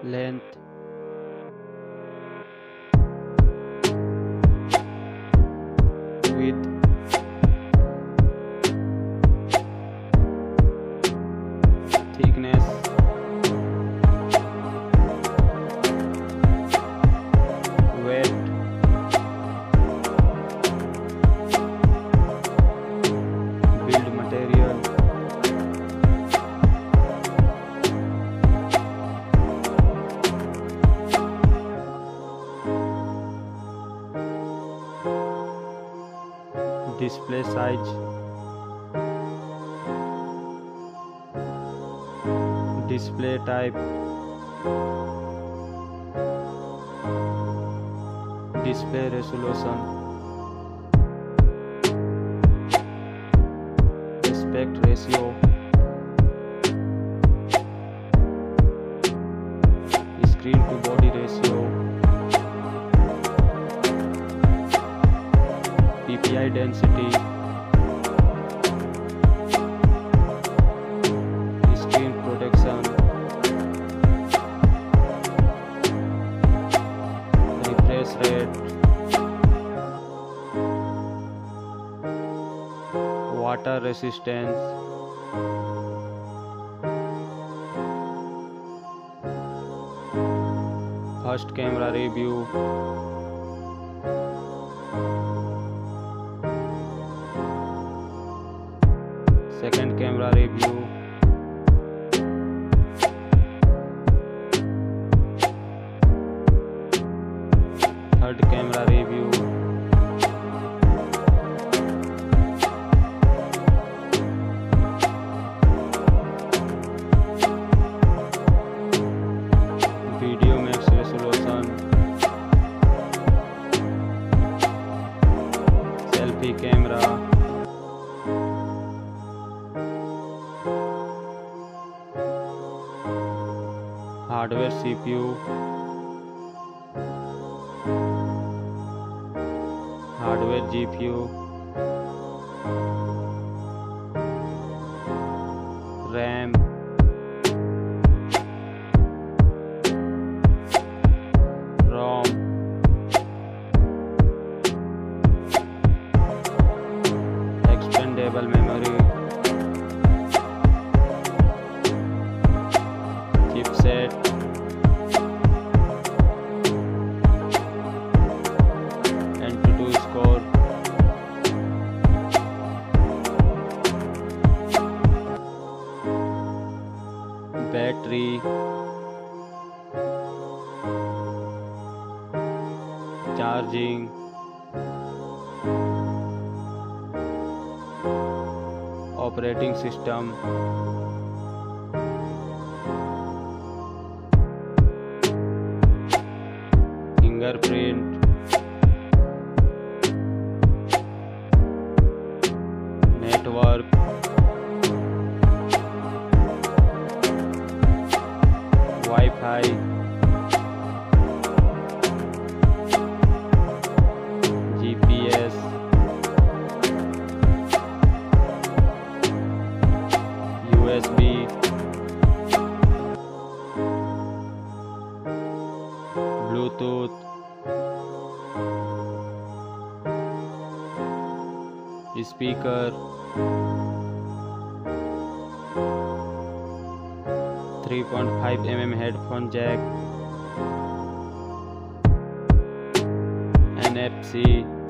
length, width, thickness, weight, build material, display size, display type, display resolution, aspect ratio, screen to body ratio, PPI density, screen protection, refresh rate, water resistance, first camera review, second camera review, third camera review, video max resolution, selfie camera, hardware CPU, hardware GPU, RAM, ROM, expandable memory, chipset, Antutu score, battery, charging, operating system, fingerprint, network, Wi-Fi, GPS, USB, Bluetooth, speaker, 3.5 mm headphone jack, NFC,